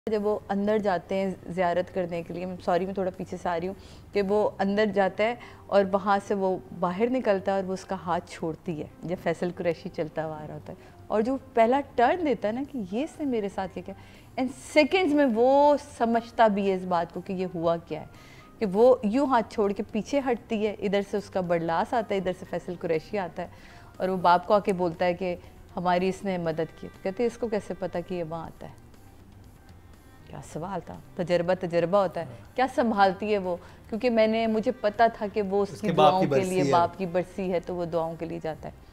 जब वो अंदर जाते हैं ज़ियारत करने के लिए, सॉरी मैं थोड़ा पीछे से आ रही हूँ, कि वो अंदर जाता है और वहाँ से वो बाहर निकलता है और वो उसका हाथ छोड़ती है जब फैसल कुरैशी चलता हुआ आ रहा होता है, और जो पहला टर्न देता है ना कि ये इसने मेरे साथ क्या किया, एंड सेकेंड्स में वो समझता भी है इस बात को कि ये हुआ क्या है, कि वो यूँ हाथ छोड़ के पीछे हटती है, इधर से उसका बड़लास आता है, इधर से फैसल कुरैशी आता है और वो बाप को आके बोलता है कि हमारी इसने मदद की। तो कहते हैं इसको कैसे पता कि ये वहाँ आता है। क्या सवाल था। तजर्बा होता है। क्या संभालती है वो, क्योंकि मुझे पता था कि वो उसकी दुआओं के लिए, बाप की बरसी है तो वो दुआओं के लिए जाता है।